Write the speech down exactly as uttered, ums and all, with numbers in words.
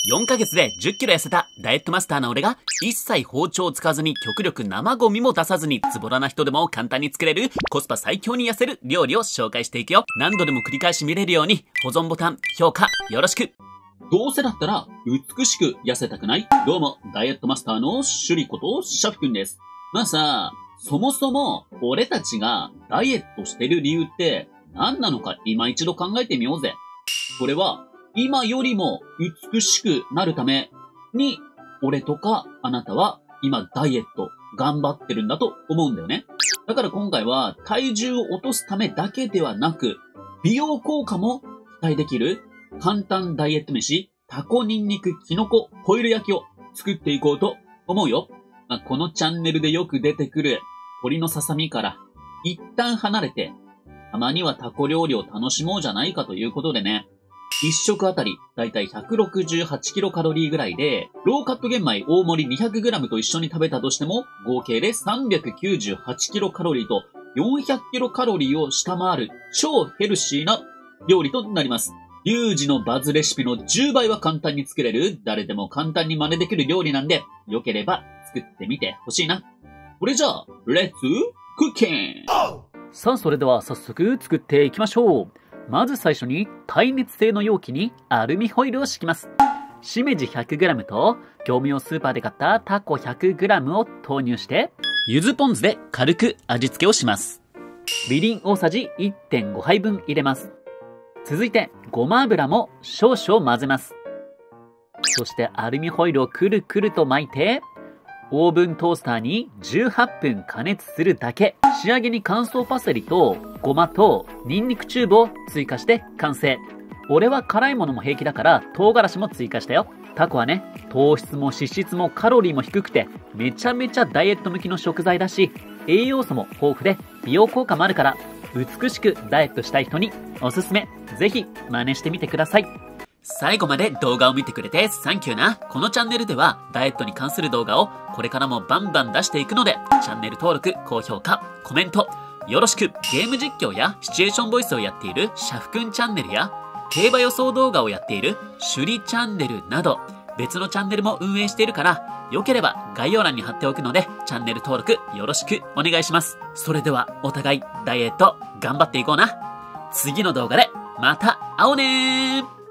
よんかげつでじゅっキロ痩せたダイエットマスターの俺が一切包丁を使わずに極力生ゴミも出さずにズボラな人でも簡単に作れるコスパ最強に痩せる料理を紹介していくよ。何度でも繰り返し見れるように保存ボタン、評価よろしく。どうせだったら美しく痩せたくない？どうも、ダイエットマスターのシュリことシャフくんです。まあさ、そもそも俺たちがダイエットしてる理由って何なのか今一度考えてみようぜ。これは今よりも美しくなるために、俺とかあなたは今ダイエット頑張ってるんだと思うんだよね。だから今回は体重を落とすためだけではなく、美容効果も期待できる簡単ダイエット飯、タコニンニクキノコホイル焼きを作っていこうと思うよ。まあ、このチャンネルでよく出てくる鶏のささみから一旦離れて、たまにはタコ料理を楽しもうじゃないかということでね。一食あたりだいたいひゃくろくじゅうはちキロカロリーぐらいで、ローカット玄米大盛り にひゃくグラム と一緒に食べたとしても、合計でさんびゃくきゅうじゅうはちキロカロリーとよんひゃくキロカロリーを下回る超ヘルシーな料理となります。リュウジのバズレシピのじゅうばいは簡単に作れる、誰でも簡単に真似できる料理なんで、よければ作ってみてほしいな。これじゃあ、レッツクッキング！ さあ、それでは早速作っていきましょう。まず最初に耐熱性の容器にアルミホイルを敷きます。しめじ ひゃくグラム と業務用スーパーで買ったタコ ひゃくグラム を投入して、 柚子ポン酢で軽く味付けをします。 みりん大さじ いってんご 杯分入れます。続いてごま油も少々混ぜます。そしてアルミホイルをくるくると巻いて、オーブントースターにじゅうはっぷん加熱するだけ。仕上げに乾燥パセリとごまとニンニクチューブを追加して完成。俺は辛いものも平気だから唐辛子も追加したよ。タコはね、糖質も脂質もカロリーも低くてめちゃめちゃダイエット向きの食材だし、栄養素も豊富で美容効果もあるから美しくダイエットしたい人におすすめ。ぜひ真似してみてください。 最後まで動画を見てくれてサンキューな。このチャンネルではダイエットに関する動画をこれからもバンバン出していくので、チャンネル登録、高評価、コメントよろしく。ゲーム実況やシチュエーションボイスをやっているシャフくんチャンネルや競馬予想動画をやっているシュリチャンネルなど別のチャンネルも運営しているから、よければ概要欄に貼っておくのでチャンネル登録よろしくお願いします。それではお互いダイエット頑張っていこうな。次の動画でまた会おうねー。